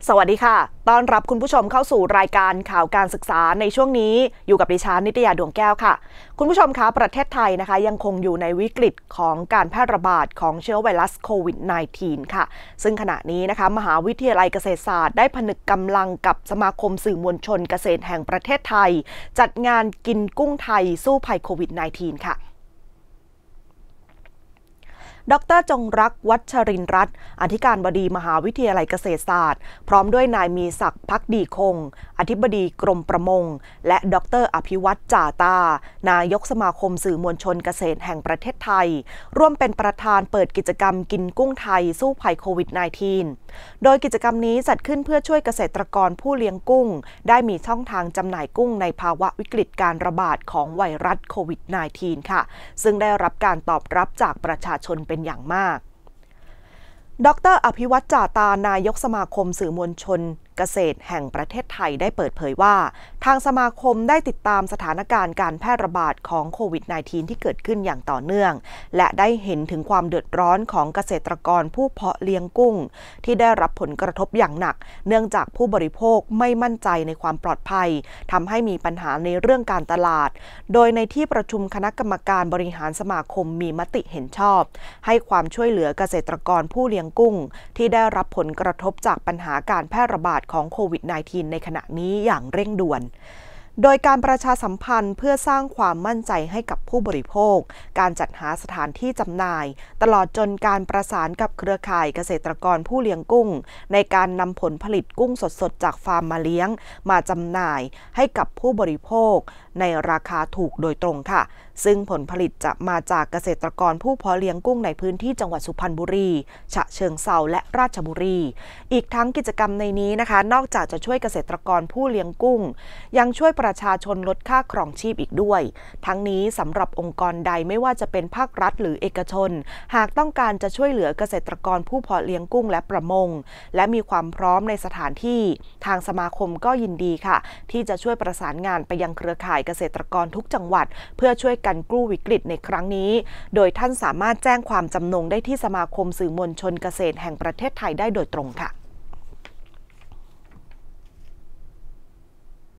สวัสดีค่ะต้อนรับคุณผู้ชมเข้าสู่รายการข่าวการศึกษาในช่วงนี้อยู่กับดิฉันนิตยาดวงแก้วค่ะคุณผู้ชมคะประเทศไทยนะคะยังคงอยู่ในวิกฤตของการแพร่ระบาดของเชื้อไวรัสโควิด -19 ค่ะซึ่งขณะนี้นะคะมหาวิทยาลัยเกษตรศาสตร์ได้ผนึกกำลังกับสมาคมสื่อมวลชนเกษตรแห่งประเทศไทยจัดงานกินกุ้งไทยสู้ภัยโควิด -19 ค่ะดร.จงรักวัชรินทร์รัตน์อธิการบดีมหาวิทยาลัยเกษตรศาสตร์พร้อมด้วยนายมีศักดิ์ภักดีคงอธิบดีกรมประมงและดร.อภิวัตรจ่าตานายกสมาคมสื่อมวลชนเกษตรแห่งประเทศไทยร่วมเป็นประธานเปิดกิจกรรมกินกุ้งไทยสู้ภัยโควิด -19 โดยกิจกรรมนี้จัดขึ้นเพื่อช่วยเกษตรกรผู้เลี้ยงกุ้งได้มีช่องทางจำหน่ายกุ้งในภาวะวิกฤตการระบาดของไวรัสโควิด -19 ค่ะซึ่งได้รับการตอบรับจากประชาชนเป็นอย่างมากดร.อภิวัตรจ่าตานายกสมาคมสื่อมวลชนเกษตรแห่งประเทศไทยได้เปิดเผยว่าทางสมาคมได้ติดตามสถานการณ์การแพร่ระบาดของโควิด -19 ที่เกิดขึ้นอย่างต่อเนื่องและได้เห็นถึงความเดือดร้อนของเกษตรกรผู้เพาะเลี้ยงกุ้งที่ได้รับผลกระทบอย่างหนักเนื่องจากผู้บริโภคไม่มั่นใจในความปลอดภัยทำให้มีปัญหาในเรื่องการตลาดโดยในที่ประชุมคณะกรรมการบริหารสมาคมมีมติเห็นชอบให้ความช่วยเหลือเกษตรกรผู้เลี้ยงกุ้งที่ได้รับผลกระทบจากปัญหาการแพร่ระบาดของโควิด -19 ในขณะนี้อย่างเร่งด่วนโดยการประชาสัมพันธ์เพื่อสร้างความมั่นใจให้กับผู้บริโภคการจัดหาสถานที่จำหน่ายตลอดจนการประสานกับเครือข่ายเกษตรกรผู้เลี้ยงกุ้งในการนำผลผลิตกุ้งสดๆจากฟาร์มมาเลี้ยงมาจำหน่ายให้กับผู้บริโภคในราคาถูกโดยตรงค่ะซึ่งผลผลิตจะมาจากเกษตรกรผู้เพาะเลี้ยงกุ้งในพื้นที่จังหวัดสุพรรณบุรีฉะเชิงเทราและราชบุรีอีกทั้งกิจกรรมในนี้นะคะนอกจากจะช่วยเกษตรกรผู้เลี้ยงกุ้งยังช่วยประชาชนลดค่าครองชีพอีกด้วยทั้งนี้สำหรับองค์กรใดไม่ว่าจะเป็นภาครัฐหรือเอกชนหากต้องการจะช่วยเหลือเกษตรกรผู้เพาะเลี้ยงกุ้งและประมงและมีความพร้อมในสถานที่ทางสมาคมก็ยินดีค่ะที่จะช่วยประสานงานไปยังเครือข่ายเกษตรกรทุกจังหวัดเพื่อช่วยกันกู้วิกฤตในครั้งนี้โดยท่านสามารถแจ้งความจำนงได้ที่สมาคมสื่อมวลชนเกษตรแห่งประเทศไทยได้โดยตรงค่ะ